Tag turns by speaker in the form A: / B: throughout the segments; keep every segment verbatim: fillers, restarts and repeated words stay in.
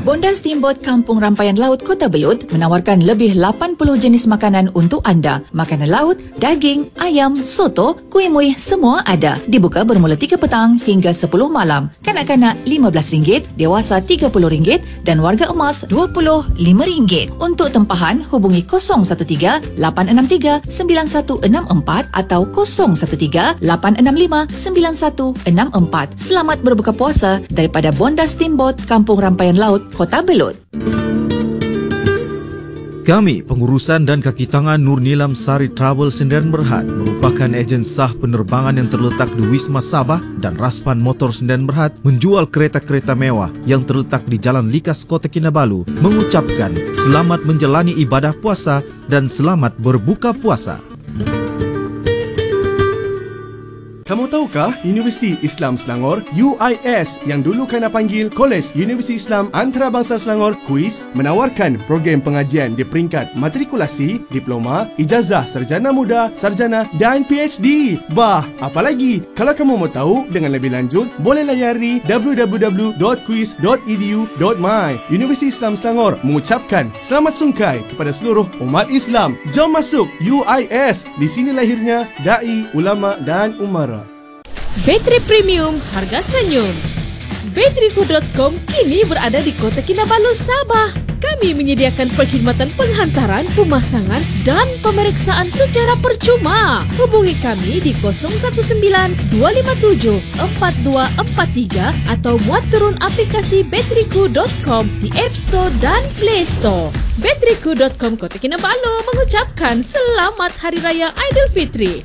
A: Bonda Steamboat Kampung Rampayan Laut Kota Belud menawarkan lebih lapan puluh jenis makanan untuk anda. Makanan laut, daging, ayam, soto, kuih muih semua ada. Dibuka bermula tiga petang hingga sepuluh malam. Kanak-kanak lima belas ringgit, dewasa tiga puluh ringgit dan warga emas dua puluh lima ringgit. Untuk tempahan hubungi kosong satu tiga lapan enam tiga sembilan satu enam empat atau kosong satu tiga lapan enam lima sembilan satu enam empat. Selamat berbuka puasa daripada Bonda Steamboat Kampung Rampayan Laut Kota Belud.
B: Kami, pengurusan dan kaki tangan Nur Nilam Sari Travel Sdn Berhad, merupakan ejen sah penerbangan yang terletak di Wisma Sabah dan Raspan Motor Sdn Berhad, menjual kereta-kereta mewah yang terletak di Jalan Likas Kota Kinabalu, mengucapkan selamat menjalani ibadah puasa dan selamat berbuka puasa.
C: Kamu tahukah Universiti Islam Selangor U I S yang dulu kena panggil Kolej Universiti Islam Antarabangsa Selangor Kuis menawarkan program pengajian di peringkat matrikulasi, diploma, ijazah sarjana muda, sarjana dan P H D. Bah, apa lagi? Kalau kamu mau tahu dengan lebih lanjut, boleh layari w w w dot kuis dot e d u dot m y. Universiti Islam Selangor mengucapkan selamat sungkai kepada seluruh umat Islam. Jom masuk U I S. Di sini lahirnya dai, ulama dan umara.
D: Bateri premium harga senyum. Bateriku dot com kini berada di Kota Kinabalu, Sabah. Kami menyediakan perkhidmatan penghantaran, pemasangan dan pemeriksaan secara percuma. Hubungi kami di kosong satu sembilan dua lima tujuh empat dua empat tiga atau muat turun aplikasi Bateriku dot com di App Store dan Play Store. Bateriku dot com Kota Kinabalu mengucapkan selamat Hari Raya Aidilfitri.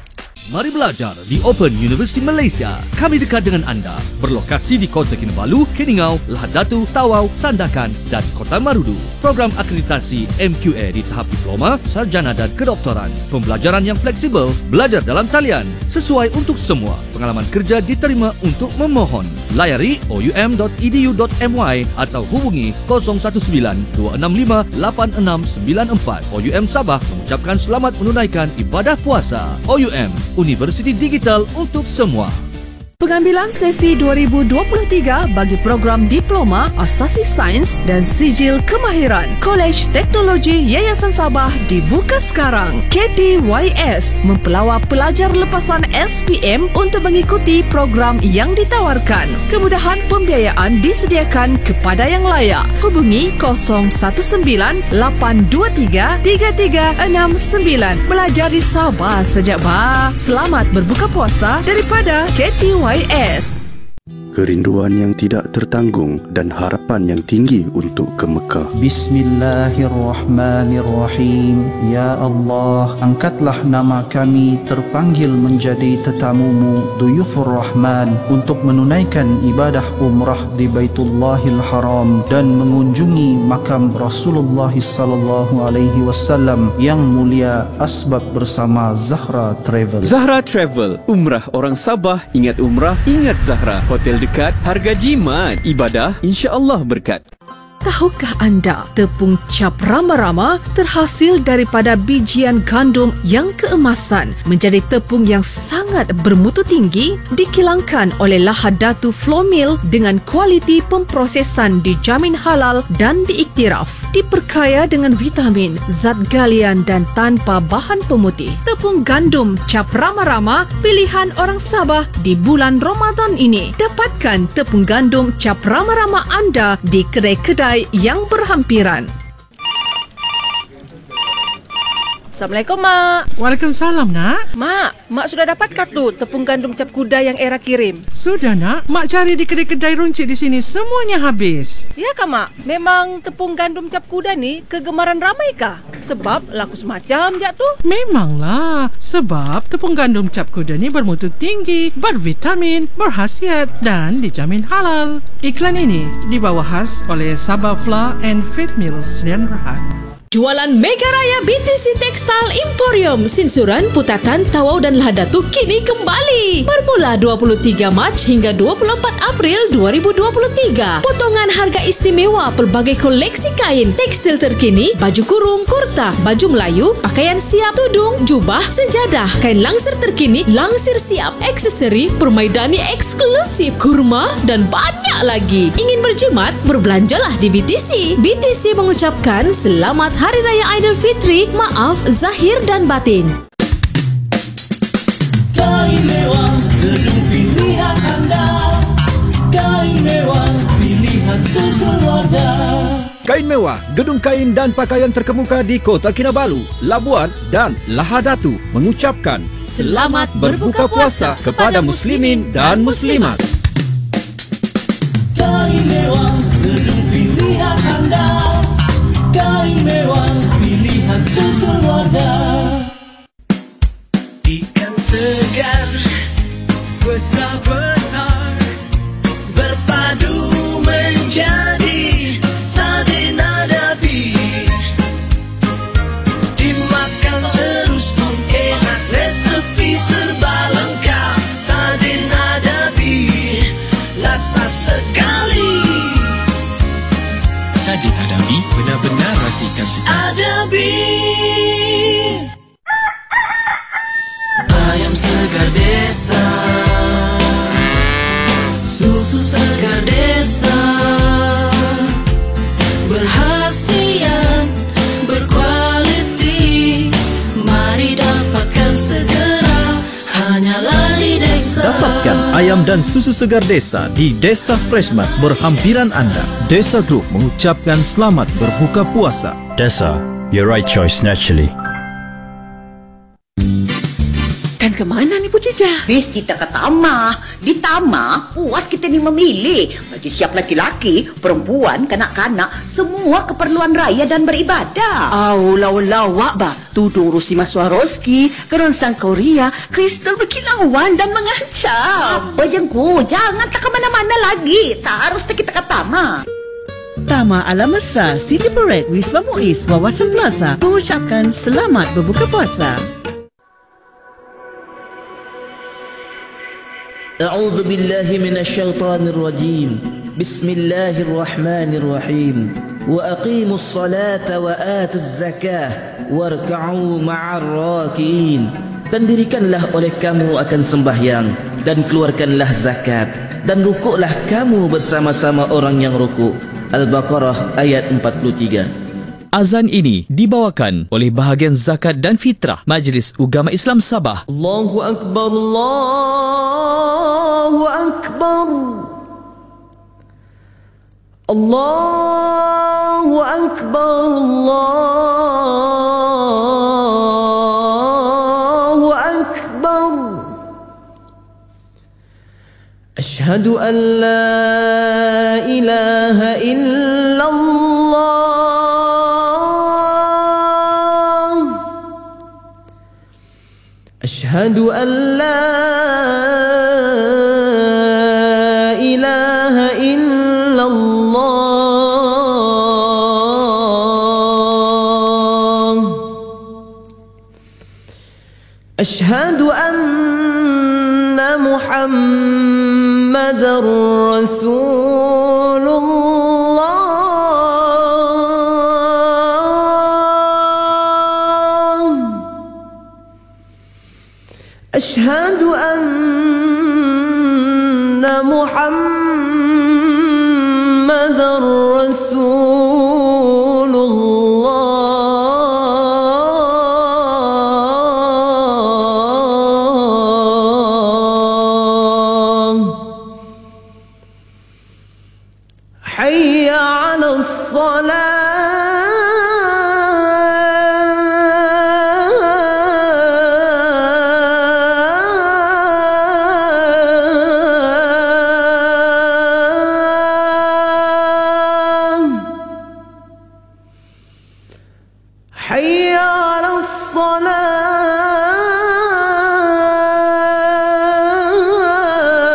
E: Mari belajar di Open University Malaysia. Kami dekat dengan anda. Berlokasi di Kota Kinabalu, Keningau, Lahad Datu, Tawau, Sandakan dan Kota Marudu. Program akreditasi M Q A di tahap diploma, sarjana dan kedoktoran. Pembelajaran yang fleksibel, belajar dalam talian. Sesuai untuk semua. Pengalaman kerja diterima untuk memohon. Layari o u m dot e d u dot m y atau hubungi kosong satu sembilan dua enam lima lapan enam sembilan empat. O U M Sabah mengucapkan selamat menunaikan ibadah puasa. O U M, Universiti Digital untuk semua.
F: Pengambilan sesi dua ribu dua puluh tiga bagi program Diploma, Asasi Sains dan Sijil Kemahiran Kolej Teknologi Yayasan Sabah dibuka sekarang. K T Y S mempelawar pelajar lepasan S P M untuk mengikuti program yang ditawarkan. Kemudahan pembiayaan disediakan kepada yang layak. Hubungi kosong satu sembilan lapan dua tiga tiga tiga enam sembilan. Belajar di Sabah sejak bah. Selamat berbuka puasa daripada K T Y S.
G: Kerinduan yang tidak tertanggung dan harapan yang tinggi untuk ke Mekah.
H: Bismillahirrahmanirrahim. Ya Allah, angkatlah nama kami terpanggil menjadi tetamumu, Duyufur Rahman, untuk menunaikan ibadah umrah di Baitullahil Haram dan mengunjungi makam Rasulullah sallallahu alaihi wasallam yang mulia, asbab bersama Zahra Travel.
I: Zahra Travel, umrah orang Sabah, ingat umrah, ingat Zahra. Hotel dekat, harga jimat, ibadah insya-Allah berkat.
F: Tahukah anda tepung cap Rama-Rama terhasil daripada bijian gandum yang keemasan menjadi tepung yang sangat bermutu tinggi, dikilangkan oleh Lahad Datu Flour Mill dengan kualiti pemprosesan dijamin halal dan diiktiraf, diperkaya dengan vitamin, zat galian dan tanpa bahan pemutih. Tepung gandum cap Rama-Rama pilihan orang Sabah di bulan Ramadan ini. Dapatkan tepung gandum cap Rama-Rama anda di kedai-kedai yang berhampiran.
J: Assalamualaikum, Mak.
K: Waalaikumsalam, Nak.
J: Mak, Mak sudah dapatkah tu tepung gandum cap kuda yang Era kirim?
K: Sudah, Nak. Mak cari di kedai-kedai runcit di sini, semuanya habis.
J: Ya kah, Mak? Memang tepung gandum cap kuda ni kegemaran ramai kah? Sebab laku semacam je tu.
K: Memanglah. Sebab tepung gandum cap kuda ni bermutu tinggi, bervitamin, berkhasiat dan dijamin halal. Iklan ini dibawa khas oleh Sabah Flour and Feed Mills Sdn Berhad.
D: Jualan Mega Raya B T C Textile Emporium Sinsuran, Putatan, Tawau dan Lahadatu kini kembali. Bermula dua puluh tiga Mac hingga dua puluh empat April dua ribu dua puluh tiga. Potongan harga istimewa pelbagai koleksi kain, tekstil terkini, baju kurung, kurta, baju Melayu, pakaian siap, tudung, jubah, sejadah, kain langsir terkini, langsir siap, aksesori, permaidani eksklusif, kurma dan banyak lagi. Ingin berjimat? Berbelanjalah di B T C. B T C mengucapkan selamat Hari Raya Aidilfitri, maaf zahir dan batin.
L: Kain mewah, gedung pilihan anda. Kain mewah, pilihan sekeluarga.
M: Kain mewah, gedung kain dan pakaian terkemuka di Kota Kinabalu, Labuan dan Lahadatu mengucapkan
D: selamat
M: berbuka puasa kepada muslimin dan muslimat.
L: Kain mewah, gedung pilihan anda. Kain mewah, pilihan sekeluarga. Ikan segar besar-besar berpadu menjadi sardin adabi. Dimakan terus pun enak, resepi serba lengkap. Sardin adabi lezat sekali.
N: Sardin adabi benar-benar rasa ikan segar.
L: Adabi. Ayam segar desa, susu segar desa, berhasiat, berkualiti. Mari dapatkan segera, hanyalah di desa.
B: Dapatkan ayam dan susu segar desa di Desa Freshmart berhampiran anda. Desa Group mengucapkan selamat berbuka puasa.
O: Desa, your right choice naturally.
P: Kan ke mana ni Bu Cica? Bis kita ke Tama. Di Tama, puas kita ni memilih. Baju siap laki-laki, perempuan, kanak-kanak, semua keperluan raya dan beribadah.
Q: Au, lawak-lawak bah. Tudung Rusima Swarovski, kerongsang Korea, kristal berkilauan dan mengancam.
P: Apa jengku? Jangan tak ke mana-mana lagi. Tak harus kita ke Tama.
Q: Tama Alam Mesra, City Parade, Wisma Muiz, Wawasan Plaza mengucapkan selamat berbuka puasa.
R: أعوذ بالله من الشيطان الرجيم بسم الله الرحمن الرحيم وأقيموا الصلاة وآتوا الزكاة واركعوا مع الراكعين. Dan dirikanlah oleh kamu akan sembahyang dan keluarkanlah zakat dan rukuklah kamu bersama-sama orang yang rukuk. Al-Baqarah ayat empat puluh tiga.
I: Azan ini dibawakan oleh bahagian zakat dan fitrah Majlis Ugama Islam Sabah.
R: Allahu Akbar, Allahu Akbar, Allahu Akbar, Allahu Akbar. Ashhadu an la ilaha illallah. أشهد أن لا إله إلا الله. أشهد أن محمدًا رسول الله. أشهد أن محمدًا رسول الله. حي على الصلاة. حي على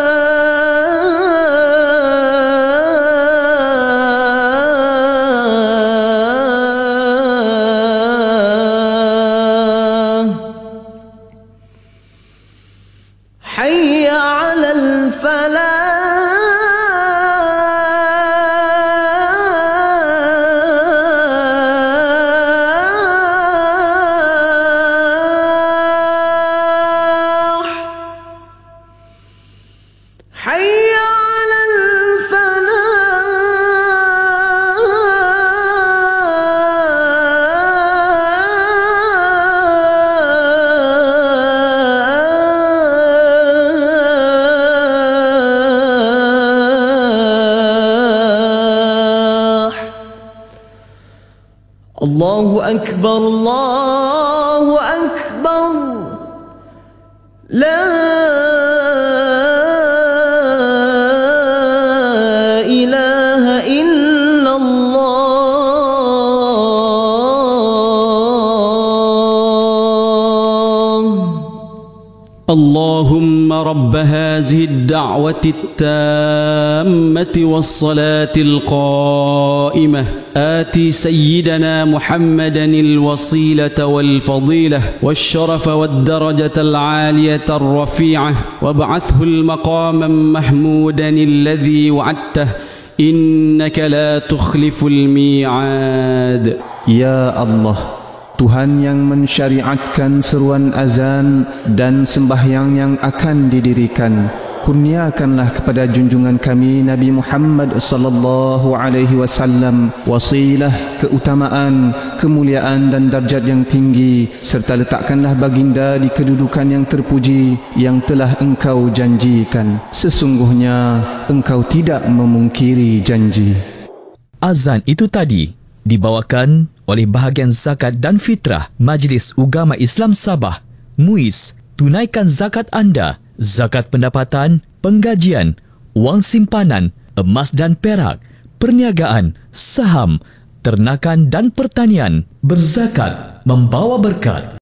R: الصلاة. Allahu Akbar, Allahu Akbar. La ilaha illallah.
S: اللهم رب هذه الدعوة التامة والصلاة القائمة آتي سيدنا محمدا الوسيلة والفضيلة والشرف والدرجة العالية الرفيعة وابعثه المقاما محمودا الذي وعدته إنك لا تخلف الميعاد.
H: Ya Allah, Tuhan yang mensyariatkan seruan azan dan sembahyang yang akan didirikan, kurniakanlah kepada junjungan kami Nabi Muhammad sallallahu alaihi wasallam wasilah, keutamaan, kemuliaan dan darjat yang tinggi, serta letakkanlah baginda di kedudukan yang terpuji yang telah Engkau janjikan. Sesungguhnya Engkau tidak memungkiri janji.
T: Azan itu tadi dibawakan oleh bahagian zakat dan fitrah Majlis Ugama Islam Sabah, M U I S. Tunaikan zakat anda, zakat pendapatan, penggajian, wang simpanan, emas dan perak, perniagaan, saham, ternakan dan pertanian. Berzakat membawa berkat.